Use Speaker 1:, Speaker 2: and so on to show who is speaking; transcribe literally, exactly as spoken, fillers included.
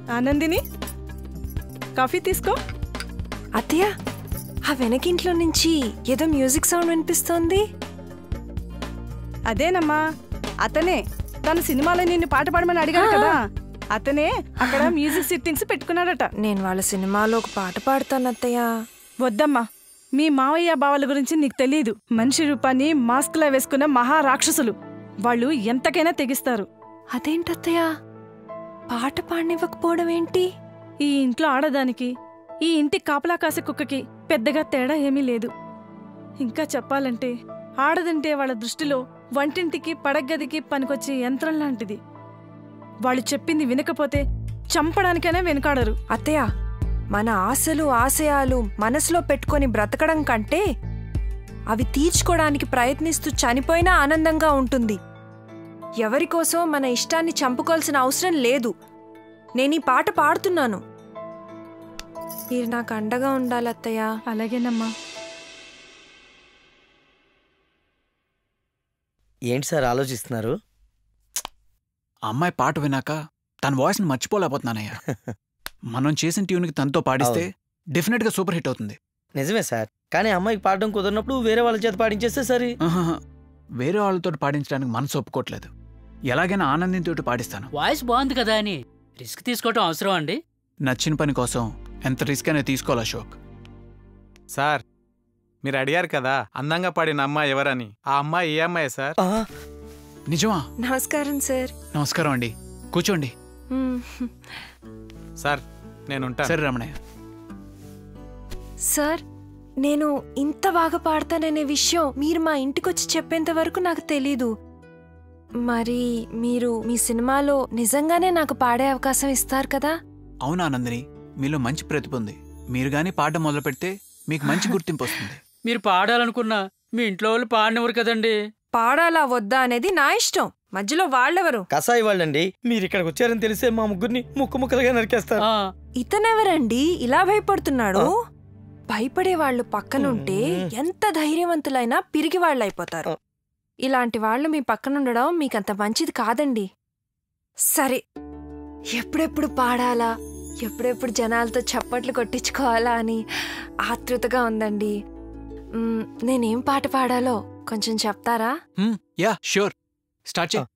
Speaker 1: ఆనందిని coffee తీసుకో.
Speaker 2: అత్తయ్య, ఆ వెనకింట్లో నుంచి ఏదో మ్యూజిక్ సౌండ్ వినిపిస్తోంది.
Speaker 1: అదేనమ్మా, అతనే తన సినిమాలో నిన్ను పాట పాడమని అడిగాడు కదా, అతనే అక్కడ మ్యూజిక్ సెట్టింగ్స్ పెట్టుకున్నాడట.
Speaker 2: నేను వాళ్ళ సినిమాలో ఒక పాట పాడతాను అత్తయ్య.
Speaker 1: వద్దమ్మా, మీ మావయ్య బావల గురించి నీకు తెలీదు. మనిషి రూపాన్ని మాస్క్లా వేసుకున్న మహారాక్షసులు వాళ్ళు. ఎంతకైనా తెగిస్తారు.
Speaker 2: అదేంటత్తయ్య, పాట పాడనివ్వకపోవడం ఏంటి?
Speaker 1: ఈ ఇంట్లో ఆడదానికి ఈ ఇంటి కాపలా కాసే కుక్కకి పెద్దగా తేడా ఏమీ లేదు. ఇంకా చెప్పాలంటే ఆడదంటే వాళ్ళ దృష్టిలో వంటింటికి పడగదికి పనికొచ్చే యంత్రం లాంటిది. వాళ్ళు చెప్పింది వినకపోతే చంపడానికైనా వెనుకాడరు.
Speaker 2: అత్తయ్య, మన ఆశలు ఆశయాలు మనసులో పెట్టుకొని బ్రతకడం కంటే అవి తీర్చుకోవడానికి ప్రయత్నిస్తూ చనిపోయినా ఆనందంగా ఉంటుంది. ఎవరికోసం మన ఇష్టాన్ని చంపుకోవాల్సిన అవసరం లేదు. నేను ఈ పాట పాడుతున్నాను, మీరు నాకు అండగా ఉండాలి అత్తయ్య.
Speaker 1: అలాగేనమ్మా.
Speaker 3: ఏంటి సార్ ఆలోచిస్తున్నారు?
Speaker 4: అమ్మాయి పాట విన్నాక తన వాయిస్ని మర్చిపోలేకపోతున్నానయ్యా. మనం చేసిన ట్యూన్కి తనతో పాడిస్తే డెఫినెట్ గా సూపర్ హిట్ అవుతుంది.
Speaker 3: నిజమే సార్, కానీ అమ్మాయికి పాడడం కుదరినప్పుడు వేరే వాళ్ళ చేత పాడించేస్తే సరే.
Speaker 4: వేరే వాళ్ళతో పాడించడానికి మనసు ఒప్పుకోవట్లేదు. ఎలాగైనా ఆనందింతో పాడిస్తాను.
Speaker 5: వాయిస్ బాగుంది కదా అని రిస్క్ తీసుకోవటం అవసరం అండి?
Speaker 4: నచ్చిన పని కోసం ఎంత రిస్క్ అయినా తీసుకోవాలి అశోక్.
Speaker 6: సార్, మీరు అడిగారు కదా అందంగా పాడిన అమ్మాయి ఎవరని. ఆ అమ్మాయి ఏ అమ్మాయి సార్?
Speaker 4: నిజమా?
Speaker 2: నమస్కారం సార్.
Speaker 4: నమస్కారం అండి, కూర్చోండి.
Speaker 6: సార్ నేనుంటా.
Speaker 4: సరే రమణయ్య.
Speaker 2: సార్, నేను ఇంత బాగా పాడతాననే విషయం మీరు మా ఇంటికొచ్చి చెప్పేంత వరకు నాకు తెలీదు. మరి మీరు మీ సినిమాలో నిజంగానే నాకు పాడే అవకాశం ఇస్తారు కదా?
Speaker 4: అవునా నందిని, మీలో మంచి ప్రతిభ ఉంది. మీరు గానీ పాడడం మొదలు పెడితే మీకు మంచి గుర్తింపు వస్తుంది.
Speaker 5: మీరు పాడాలనుకున్నా మీ ఇంట్లో వాళ్ళు పాడినవారు కదండి.
Speaker 2: పాడాలా వద్దా అనేది నా ఇష్టం, మధ్యలో వాళ్ళెవరు?
Speaker 3: కసాయి వాళ్ళండి. మీరు ఇక్కడికి వచ్చారని తెలిసే మా ముగ్గురిని ముక్కు ముక్కలుగా నరికేస్తారు.
Speaker 2: ఇతనెవరండి ఇలా భయపడుతున్నాడు? భయపడే వాళ్ళు పక్కనుంటే ఎంత ధైర్యవంతులైనా పిరికి వాళ్ళు అయిపోతారు. ఇలాంటి వాళ్ళు మీ పక్కనుండడం మీకంత మంచిది కాదండి. సరే, ఎప్పుడెప్పుడు పాడాలా, ఎప్పుడెప్పుడు జనాలతో చప్పట్లు కొట్టించుకోవాలా అని ఆతృతగా ఉందండి. నేనేం పాట పాడాలో కొంచెం చెప్తారా?
Speaker 4: యా షూర్, స్టార్ట్ చేయి.